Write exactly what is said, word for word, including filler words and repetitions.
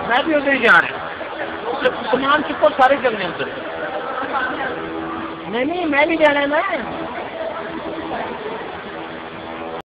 मैं भी उधर ही जा रहा हूँ, सामान चुपो सारे चलने उधर। नहीं नहीं मैं भी जाना है ना।